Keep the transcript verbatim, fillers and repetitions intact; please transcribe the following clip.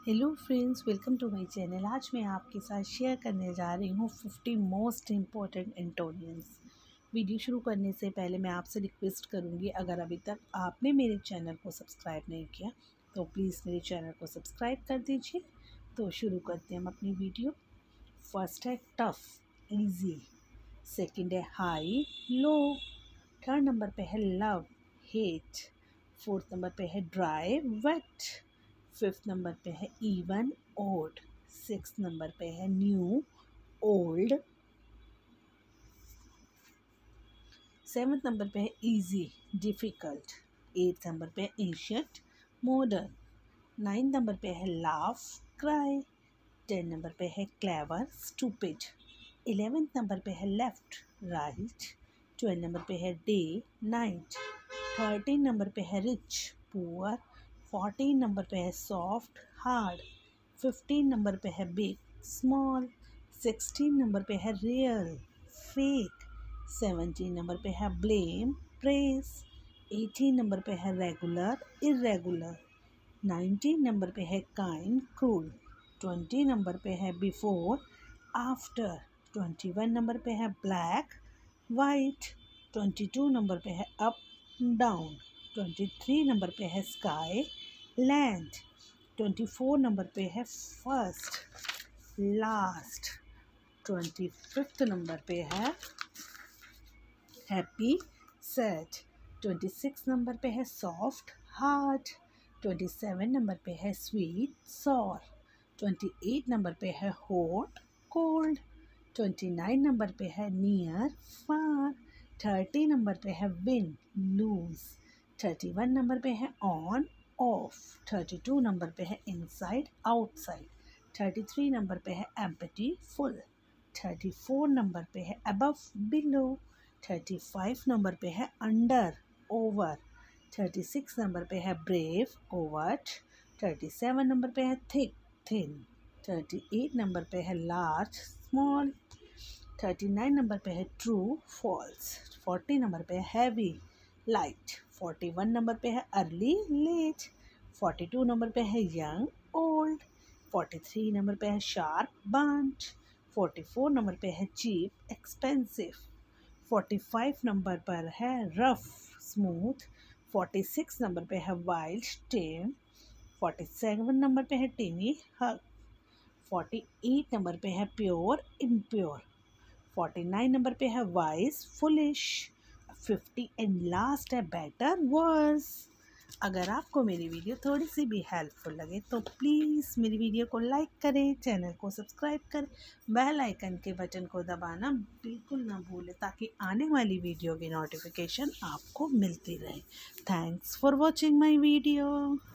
Hello friends, welcome to my channel. आज मैं आपके साथ शेयर करने जा रही हूँ fifty most important antonyms. Video शुरू करने से पहले मैं आपसे रिक्वेस्ट करूँगी, अगर अभी तक आपने मेरे चैनल को सब्सक्राइब नहीं किया तो प्लीज़ मेरे चैनल को सब्सक्राइब कर दीजिए। तो शुरू करते हैं हम अपनी वीडियो। फर्स्ट है टफ, ईजी। सेकेंड है हाई, लो। थर्ड नंबर पे है लव, हेट। फोर्थ नंबर पे है ड्राई, वेट। फिफ्थ नंबर पे है इवन, ओड। सिक्स नंबर पे है न्यू, ओल्ड। सेवन्थ नंबर पे है इजी, डिफ़िकल्ट। एट्थ नंबर पे है एंशियंट, मॉडर्न। नाइन्थ नंबर पे है लाफ, क्राई। टेन नंबर पे है क्लेवर, स्टूपिड। इलेवेंथ नंबर पे है लेफ्ट, राइट। ट्वेल्व नंबर पे है डे, नाइट। थर्टीन नंबर पे है रिच, पुअर। फोर्टीन नंबर पे है सॉफ्ट, हार्ड। फिफ्टीन नंबर पे है बिग, स्मॉल। सिक्सटीन नंबर पे है रियल, फेक। सेवनटीन नंबर पे है ब्लेम, प्रेस। एटीन नंबर पे है रेगुलर, इरेगुलर। नाइनटीन नंबर पे है काइंड, क्रूल। ट्वेंटी नंबर पे है before, after. Twenty one number पे है black, white. Twenty two number पे है up, down. Twenty three number पे है sky, land. Twenty four number पे है first, last. Twenty fifth number पे है happy, sad. Twenty six number पे है soft, hard. Twenty seven number पे है sweet, sour. Twenty eight number पे है hot, cold. Twenty nine number पे है नियर, फार। थर्टी नंबर पे है win, lose. Thirty one number पे है on, off. Thirty two number पे है inside, outside. Thirty three number पे है empty, full. Thirty four number पे है above, below. Thirty five number पे है under, over. Thirty six number पे है brave, coward. Thirty seven number पे है thick, thin. Thirty eight number पे है large, small. Thirty nine number पे है ट्रू, फॉल्स। फोर्टी नंबर पे है heavy, light. Forty one number पे है early, late. Forty two number पे है young, old. Forty three number पे है sharp, bunch. Forty four number पे है cheap, expensive. Forty five number पर है rough, smooth. Forty six number पे है wild, tame. Forty seven number पे है tiny, huge. Forty eight number पे है pure, impure. Forty nine number पे है wise, foolish. Fifty and last है बेटर, वर्स। अगर आपको मेरी वीडियो थोड़ी सी भी हेल्पफुल लगे तो प्लीज़ मेरी वीडियो को लाइक करें, चैनल को सब्सक्राइब करें, बेल आइकन के बटन को दबाना बिल्कुल ना भूलें ताकि आने वाली वीडियो की नोटिफिकेशन आपको मिलती रहे। Thanks for watching my video.